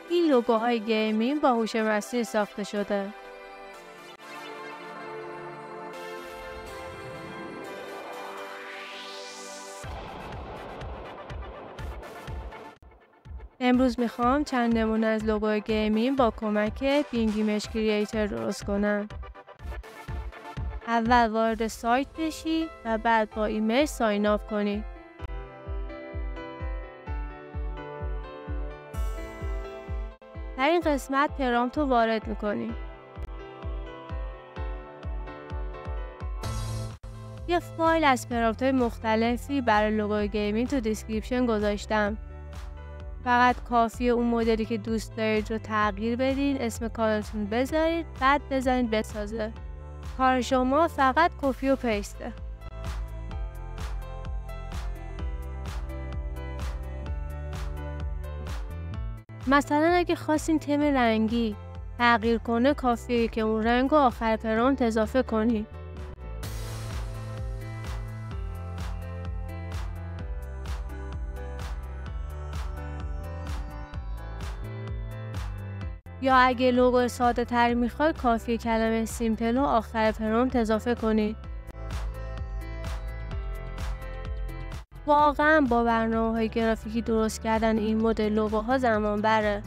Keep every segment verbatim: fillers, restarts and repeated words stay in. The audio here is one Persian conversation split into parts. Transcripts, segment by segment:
این لوگوهای گیمینگ با هوش مصنوعی ساخته شده. امروز میخوام چند نمونه از لوگو گیمینگ با کمک بینگ ایمیج کریئتر درست کنم. اول وارد سایت بشی و بعد با ایمیج ساین آپ کنی. در این قسمت پرامپت رو وارد میکنی. یه فایل از پرامپت های مختلفی برای لوگو گیمینگ تو دیسکریپشن گذاشتم. فقط کافیه اون مدلی که دوست دارید رو تغییر بدین، اسم کانالتون بذارید، بعد بزنید بسازه. کار شما فقط کپی و پیسته. مثلا اگه خواستین تم رنگی تغییر کنه، کافیه که اون رنگ رو آخر پرامپت اضافه کنید. یا اگه لوگو ساده تر میخواید، کافیه کلمه سیمپل رو آخر پرامپت اضافه کنید. واقعا با برنامه‌های گرافیکی درست کردن این مدل لوگوها زمان بره.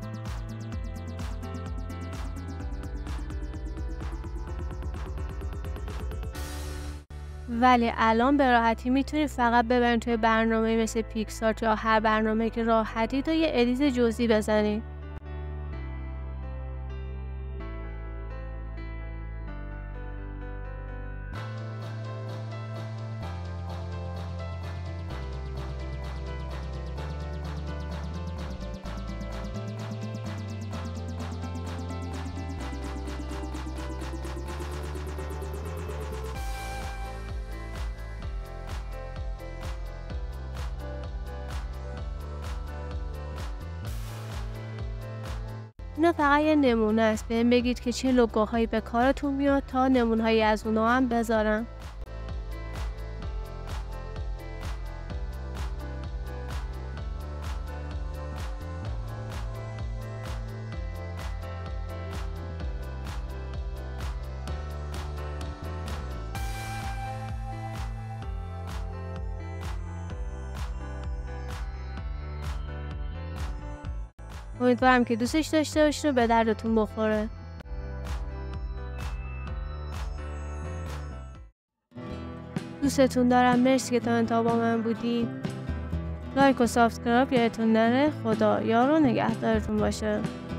ولی الان به راحتی میتونید فقط ببرید توی برنامه مثل پیکسارت یا هر برنامه که راحتی تا یه ادیت جزئی بزنید. اینا فقط یه نمونه است. بهم بگید که چه لوگوهایی به کارتون میاد تا نمونه‌هایی از اونها هم بذارم. امیدوارم که دوستش داشته باشین و به دردتون بخوره. دوستتون دارم. مرسی که تا انتها با من بودین. لایک و سابسکرایب یادتون نره. خدا یار و نگهدارتون باشه.